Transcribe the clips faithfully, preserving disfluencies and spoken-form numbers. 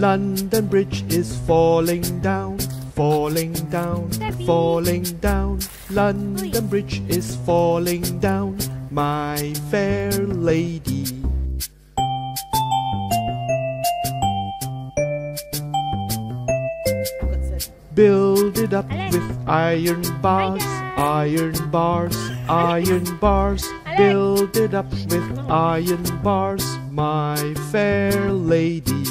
London Bridge is falling down, falling down, Debbie. falling down. London Bridge is falling down, my fair lady. Build it up with iron bars, iron bars, iron bars. Build it up with iron bars, my fair lady.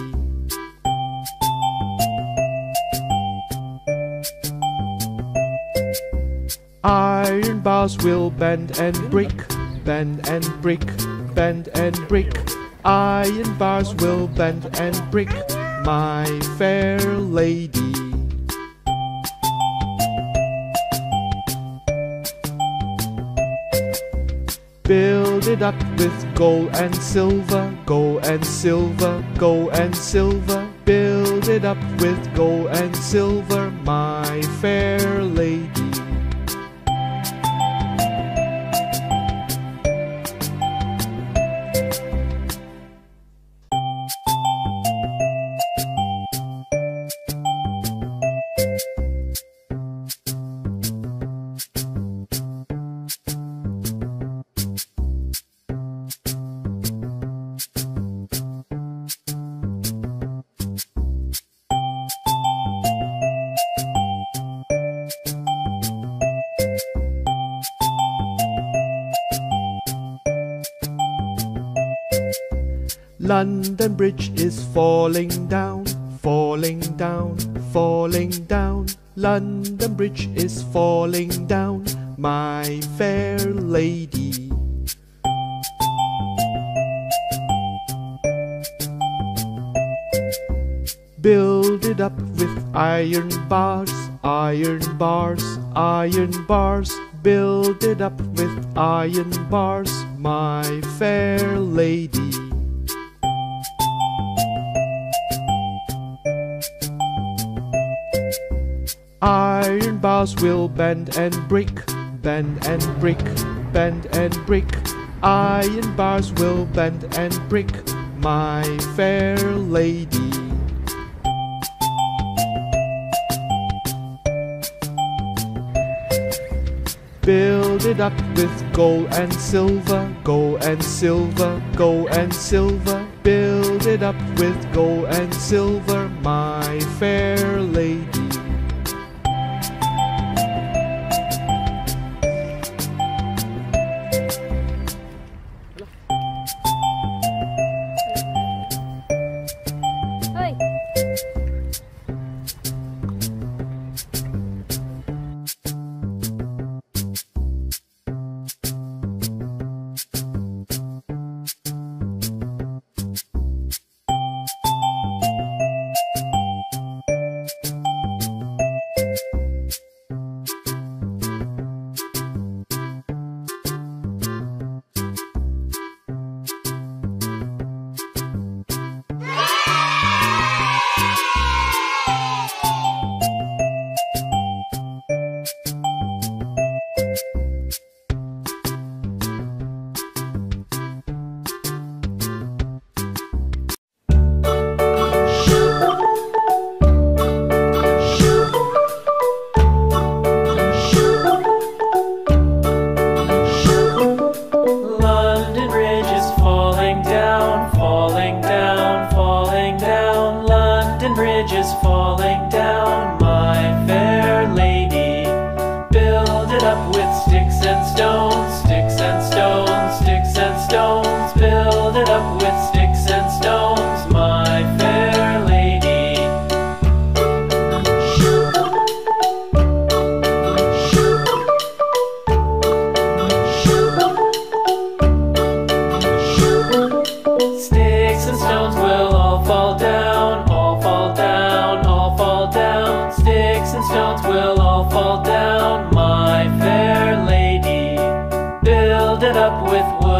Iron bars will bend and break, bend and break, bend and break. Iron bars will bend and break, my fair lady. Build it up with gold and silver, gold and silver, gold and silver. Build it up with gold and silver, my fair lady. London Bridge is falling down, falling down, falling down. London Bridge is falling down, my fair lady. Build it up with iron bars, iron bars, iron bars. Build it up with iron bars, my fair lady. Iron bars will bend and break, bend and break, bend and break. Iron bars will bend and break, my fair lady. Build it up with gold and silver, gold and silver, gold and silver. Build it up with gold and silver, my fair lady. Falling down, my fair lady. Build it up with sticks and stones, sticks and stones, sticks and stones. Build it up with sticks and stones, my fair lady. Sticks and stones will all fall down, all fall down, all fall down. Sticks and stones will all fall down, my fair lady. Build it up with wood